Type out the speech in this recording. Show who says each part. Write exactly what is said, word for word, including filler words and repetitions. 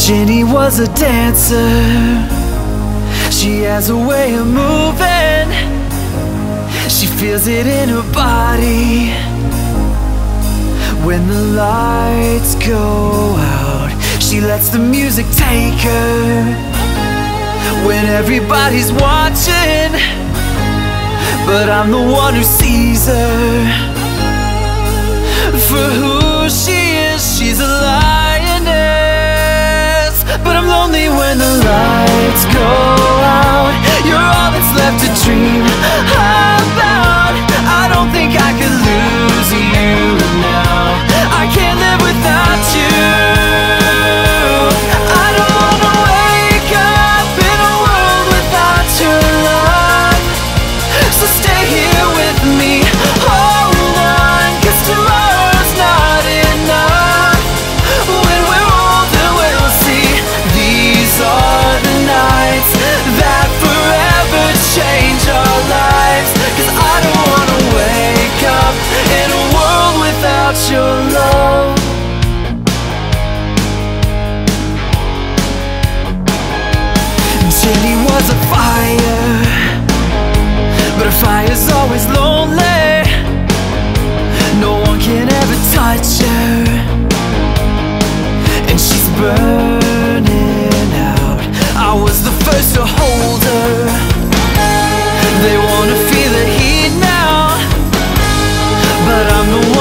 Speaker 1: Jenny was a dancer. She has a way of moving. She feels it in her body. When the lights go out, she lets the music take her. When everybody's watching, but I'm the one who sees her for who she is. She's a lioness, but I'm lonely when the lights go out. You're all that's left to dream about. I don't think I could lose you now. I can't live without you. I don't wanna wake up in a world without your love. So stay here with me, hold on, 'cause tomorrow's not enough. When we're older we'll see, these are the nights that forever change our lives. 'Cause I don't wanna wake up in a world without your love. Jenny was a fire, but a fire's always lonely. No one can ever touch her, and she's burning out. I was the first to hold her. They wanna feel the heat now, but I'm the one